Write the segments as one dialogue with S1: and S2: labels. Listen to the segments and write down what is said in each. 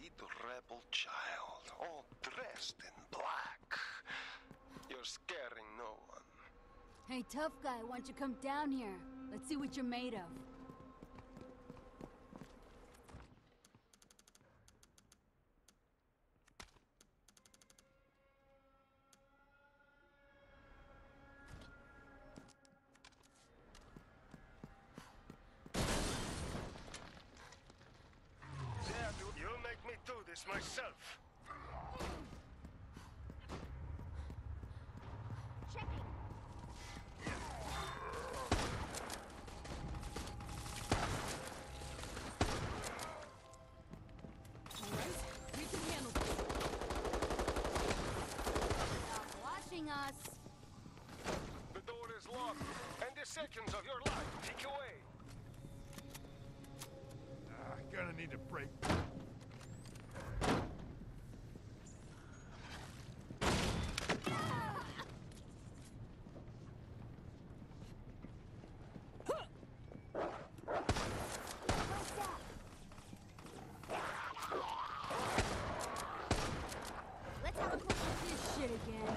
S1: bullied rebel child, all dressed in black. You're scaring no one.
S2: Hey, tough guy, why don't you come down here? Let's see what you're made of.
S1: You'll make me do this myself.
S3: Checking.
S2: Alright, we can handle this. Stop watching us.
S1: The door is locked, and the seconds of your life tick away.
S4: Gonna need a break.
S2: Let's have a quick look at this shit again.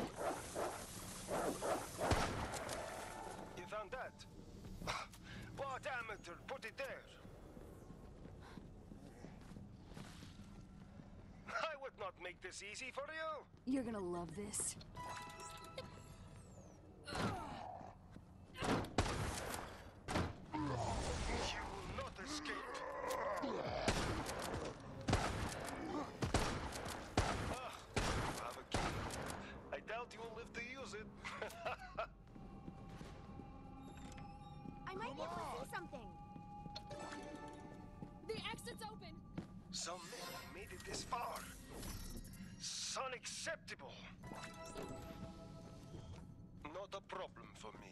S1: You found that? What amateur put it there? I would not make this easy for you.
S2: You're gonna love this.
S1: You will not escape. You have a key. I doubt you will live to use it.
S3: I might be able to see something.
S2: The exit's open!
S1: Some men made it this far. It's unacceptable. Not a problem for me.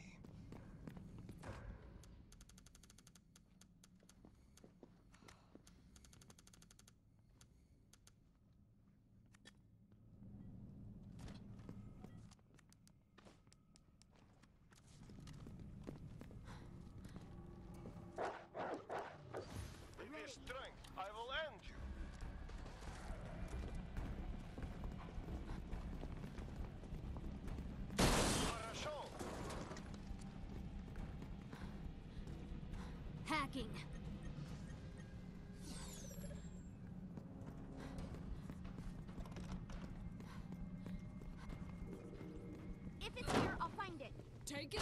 S1: With this strength, I will end you. Хорошо.
S2: Hacking.
S3: If it's here, I'll find it.
S2: Take it.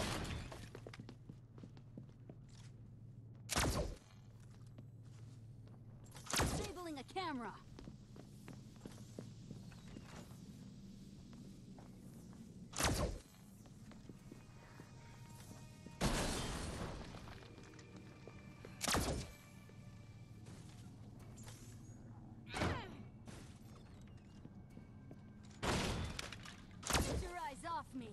S2: Disabling a camera. Get your eyes off me.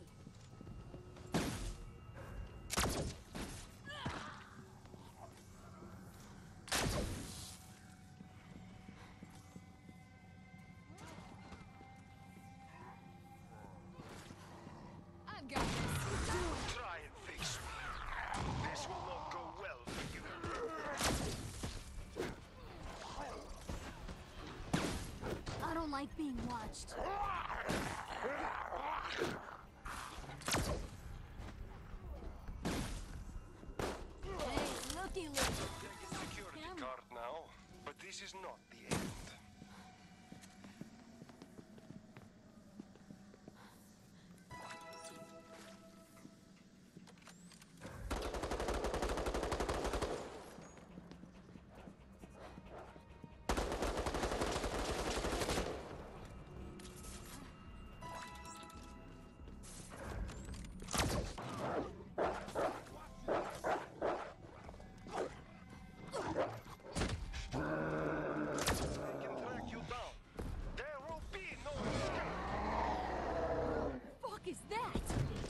S2: I've got this.
S1: Try and face me. This will not go well for you.
S2: I don't like being watched. Hey, looky, look.
S1: Take a security card now, but this is not the end. They can track you down. There will be no escape.
S2: Fuck is that?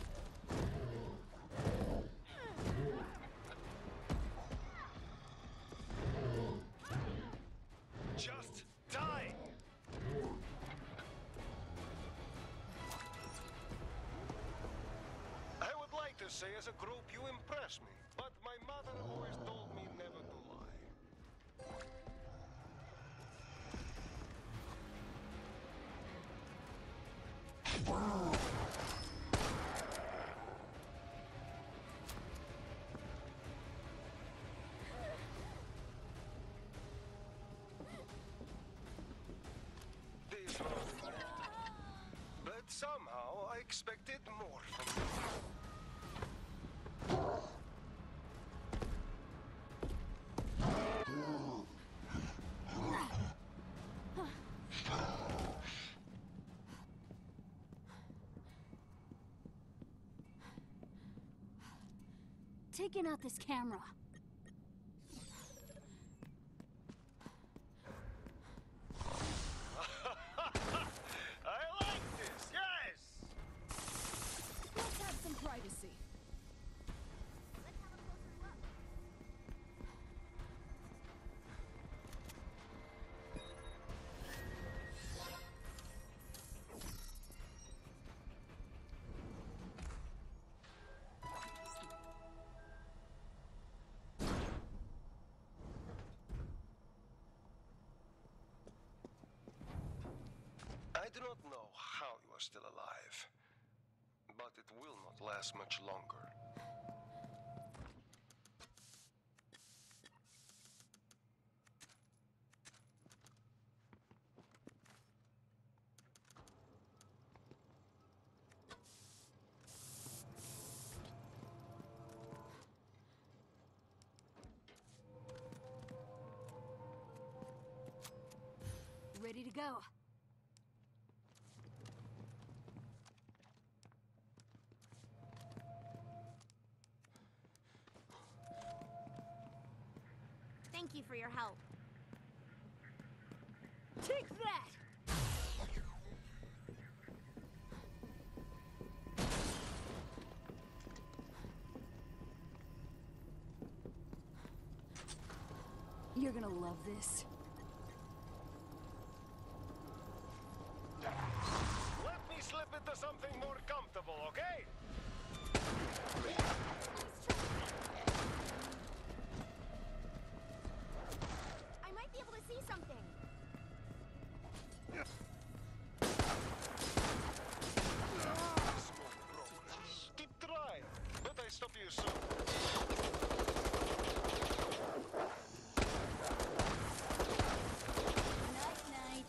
S1: Just die. I would like to say as a group you impress me, but my mother always told me never to lie. Somehow I expected more from you.
S2: Taking out this camera.
S1: I like this, yes!
S2: Let's have some privacy.
S3: Let's have a closer look.
S1: I do not know how you are still alive, but it will not last much longer.
S2: Ready to go.
S3: Thank you for your help.
S2: Take that! You're gonna love this.
S1: Let me slip into something more comfortable, okay?
S3: I might be able to see something.
S1: Small progress. Keep trying, but I stop you soon.
S2: Night, night.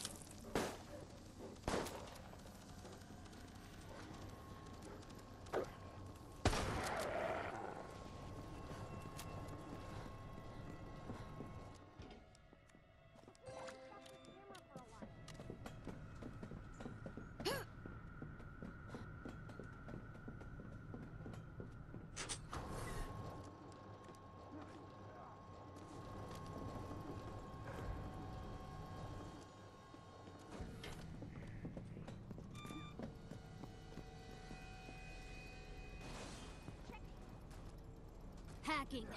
S2: Hacking.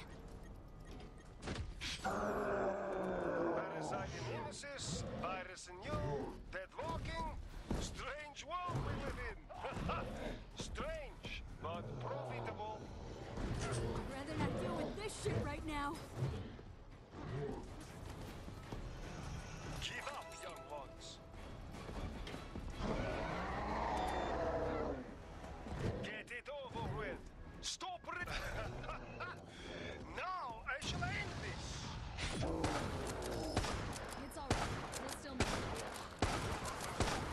S1: Parasite in nemesis, virus in you, dead walking, strange world we live in. Strange, but profitable.
S2: I'd rather not deal with this shit right now.
S1: Give up, young ones. Get it over with. Stop it. Now I shall end this.
S2: It's alright. We'll still make it.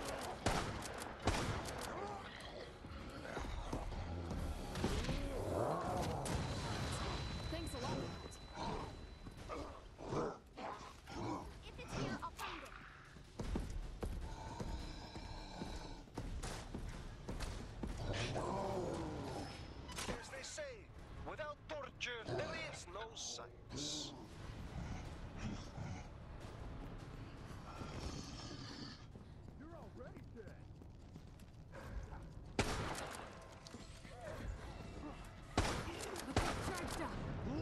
S2: Thanks a lot.
S3: If it's here, I'll find it.
S1: As they say, without torture, there is no science.
S4: You're already dead.
S2: Okay, charged up.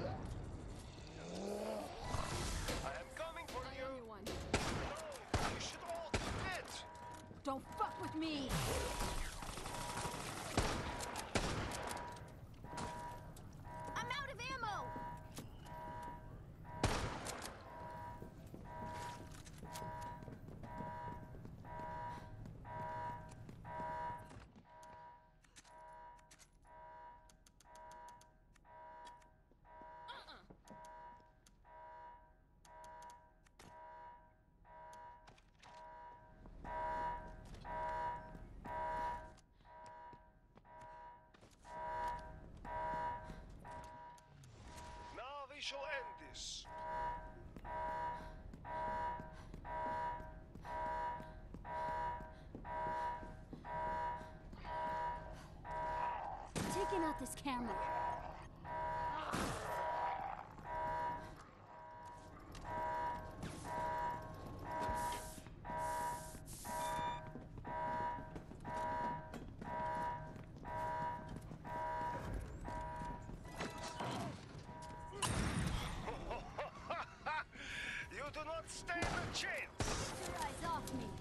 S1: I am coming for
S2: I
S1: you.
S2: owe you one.
S1: No, you should all be dead.
S2: Don't fuck with me!
S3: I'm out of ammo!
S2: out this camera.
S1: You do not stand a chance!
S2: Get your eyes off me.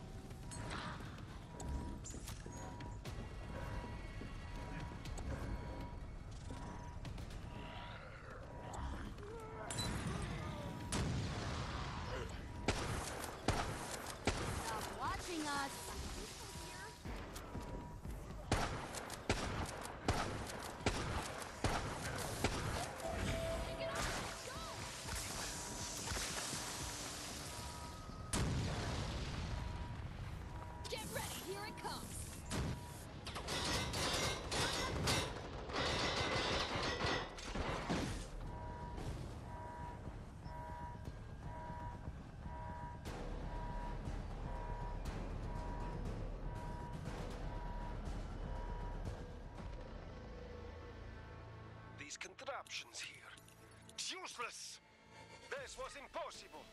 S2: Stop watching us. Get ready, here it comes.
S1: These contraptions here. Useless! This was impossible!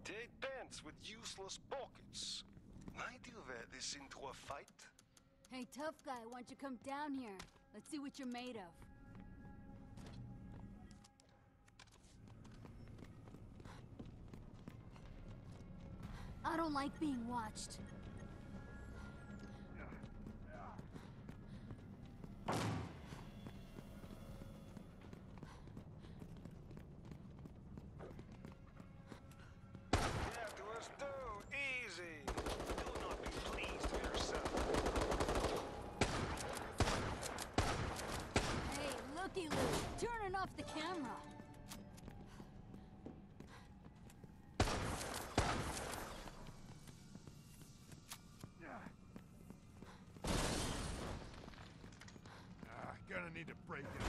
S1: Tight pants with useless pockets. Might you wear this into a fight?
S2: Hey, tough guy, why don't you come down here? Let's see what you're made of. I don't like being watched.
S1: That was too easy. Do not be pleased with yourself.
S2: Hey, looky-loo, turning off the camera.
S4: Gonna need to break it.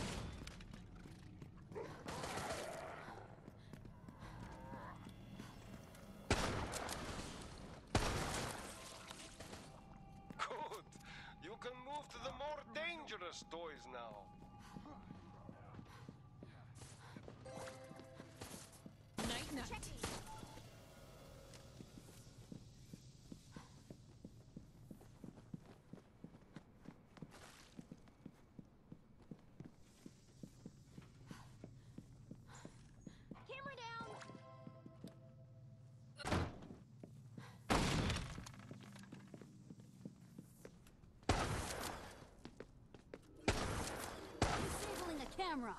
S1: Good. You can move to the more dangerous toys now.
S2: Night-night.
S3: Checking. Camera down.
S2: Disabling a camera.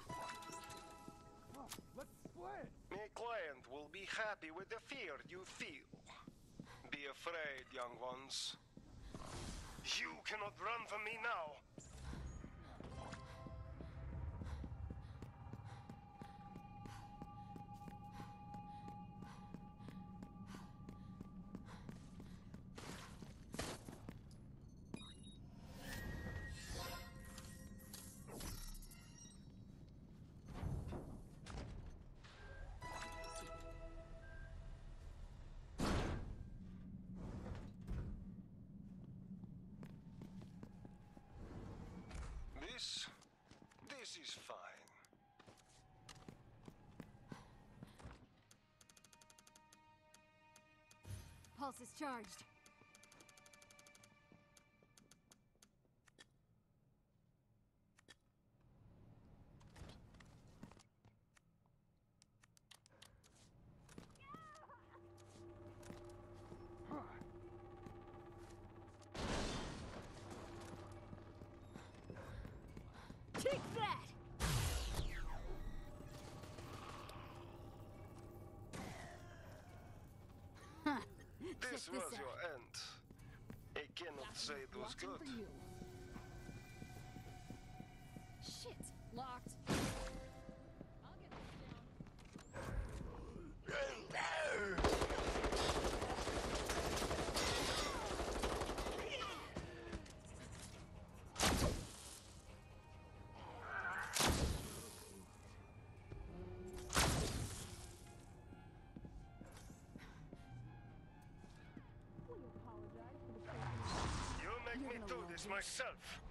S4: Let's split.
S1: My client will be happy with the fear you feel. Be afraid, young ones. You cannot run from me now. This is fine.
S2: Pulse is charged. Take that! Huh.
S1: This
S2: Check
S1: was
S2: this
S1: your
S2: out.
S1: end. I cannot say it was
S2: Watching
S1: good.
S2: for you. Shit, locked. I'll get this down.
S1: You make
S2: You're
S1: me
S2: gonna
S1: do
S2: love
S1: this
S2: this.
S1: myself.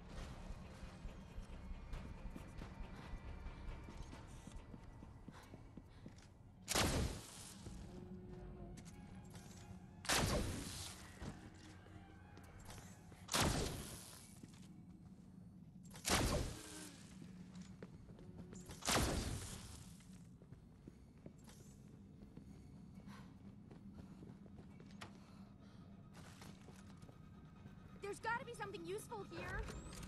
S3: There's gotta be something useful here.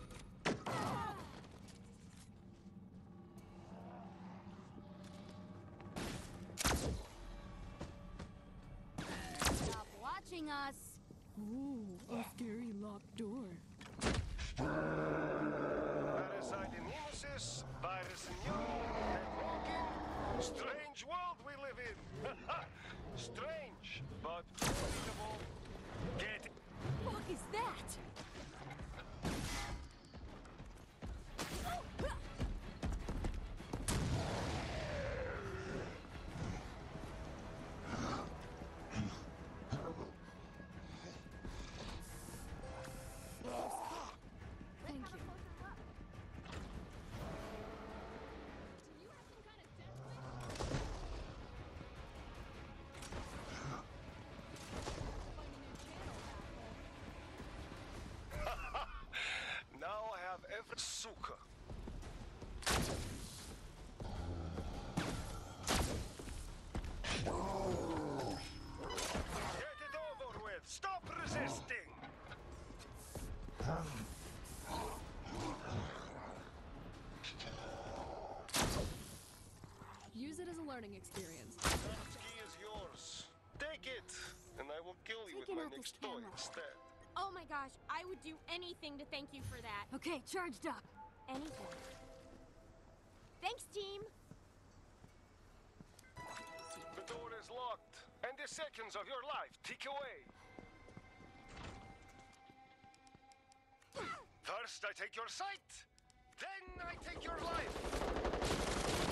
S2: Stop watching us. Ooh, a scary locked door.
S1: Parasite in Nemesis, virus in you, and walking. Strange world we live in. Strange, but relatable. Get
S2: Fuck is that?
S1: Сука. Get it over with. Stop resisting.
S3: Use it as a learning experience.
S1: That key is yours. Take it, and I will kill you with
S2: Taking
S1: my
S2: out this
S1: next toy
S2: camera.
S1: instead.
S3: Oh my gosh, I would do anything to thank you for that.
S2: Okay, charged up.
S3: Anything. Thanks, team.
S1: The door is locked, and the seconds of your life tick away. First, I take your sight, then I take your life.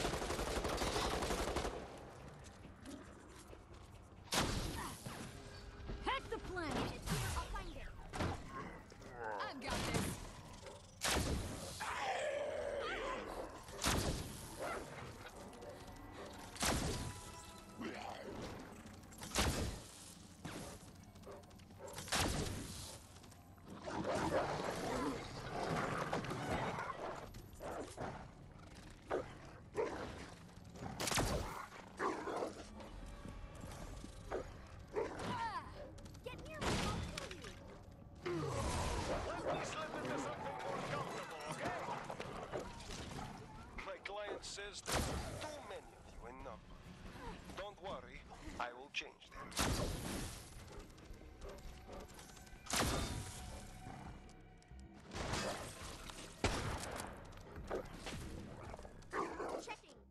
S2: Hack the planet!
S3: It's here, I'll find it.
S2: I've got this.
S3: Get near me, I'll kill you.
S1: Let me slip into something more comfortable, okay? My client says there are too many of you in number. Don't worry, I will change them.
S3: Checking.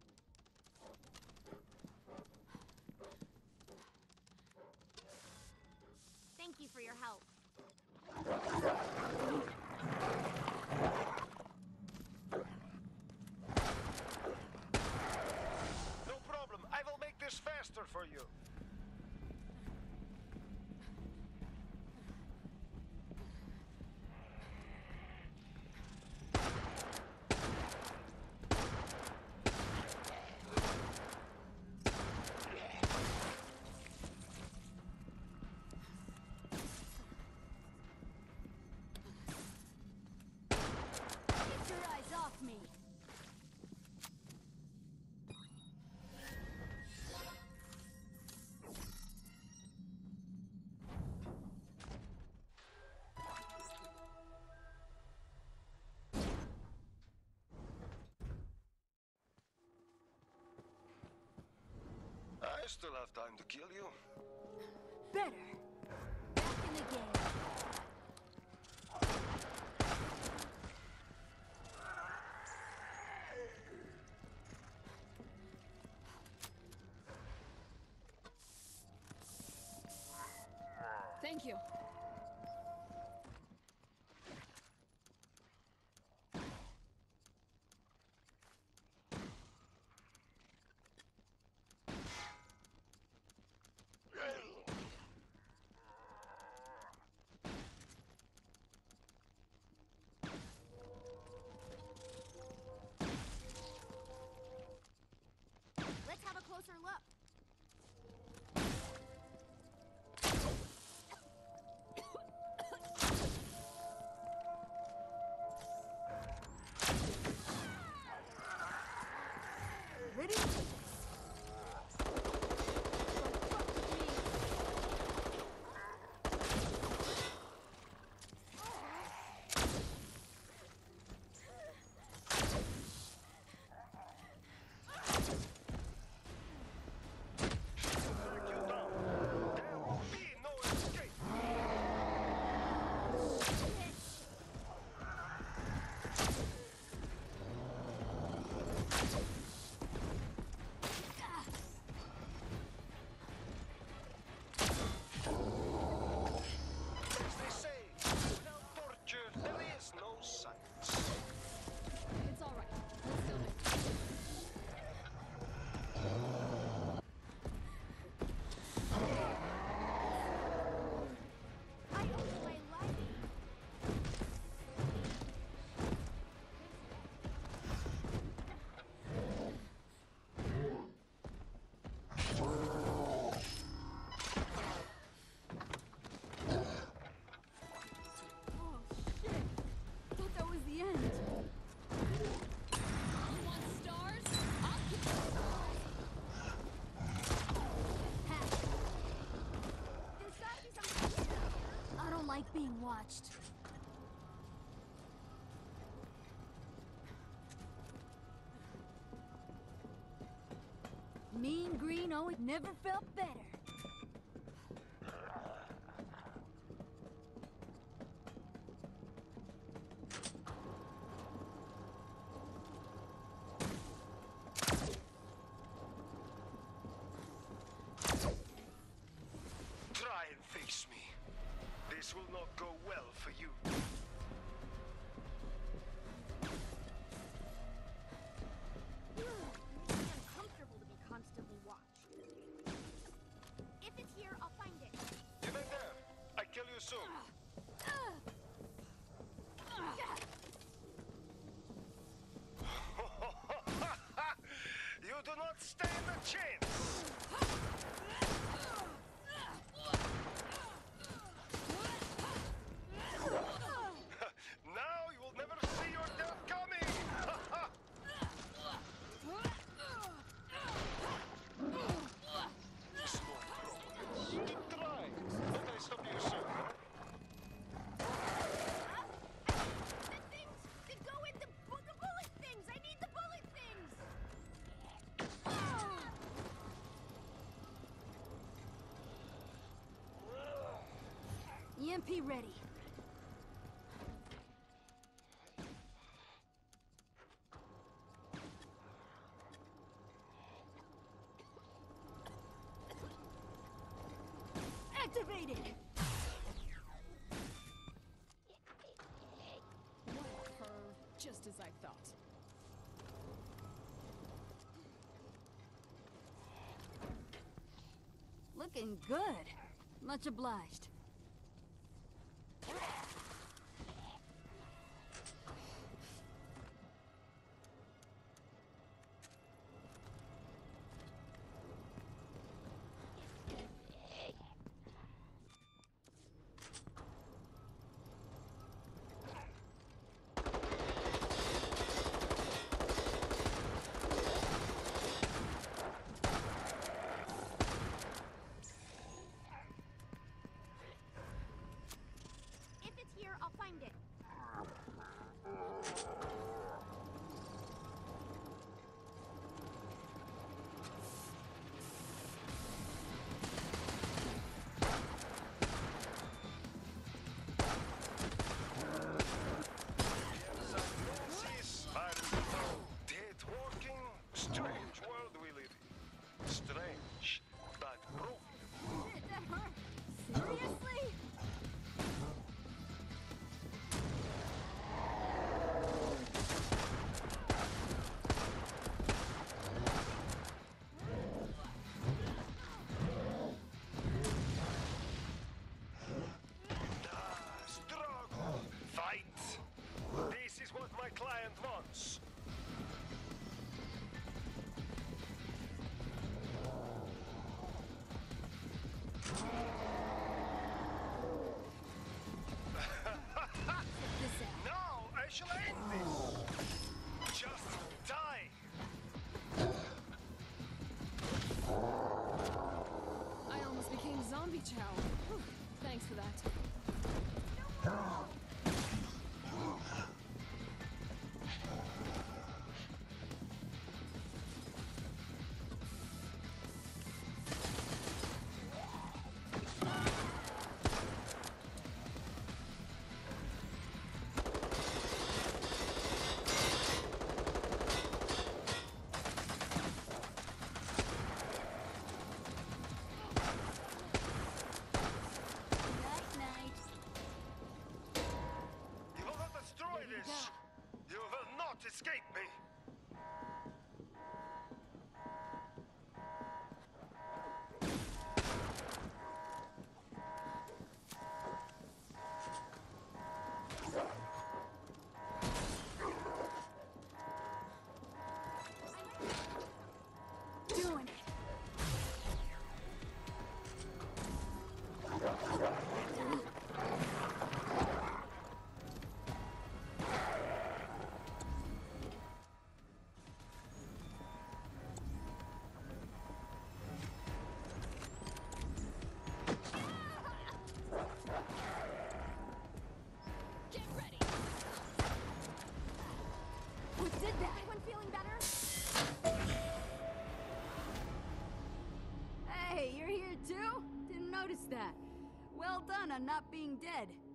S3: Thank you for your help.
S1: No problem, I will make this faster for you.
S2: Get your eyes off me!
S1: I still have time to kill you.
S2: Better! Back in the game.
S3: Thank you. Let's have a closer look.
S2: watched. Mean Green always never felt better.
S1: Try and face me. This will not go well for you.
S3: It's uncomfortable to be constantly watched. If it's here, I'll find it.
S1: You wait there. I kill you soon. You do not stand a chance. Now you will never see your death coming. Small progress. Good try. Don't I stop you soon?
S3: The things that go in the bullet things! I need the bullet things!
S2: EMP ready. Activated!
S5: What a curve, just as I thought.
S2: Looking good. Much obliged.
S3: If it's here, I'll find it.
S1: Dead walking, strange world we live in. Strange, but broken.
S2: Shit, that hurt. Seriously?
S1: Struggle, fight. This is what my client wants.
S2: This out.
S1: Now I shall end this. Just die.
S5: I almost became zombie chow. Whew, thanks for that.
S2: Night, night.
S1: You will not destroy this. You will not escape me.
S2: Doing it. noticed that. Well done on not being dead.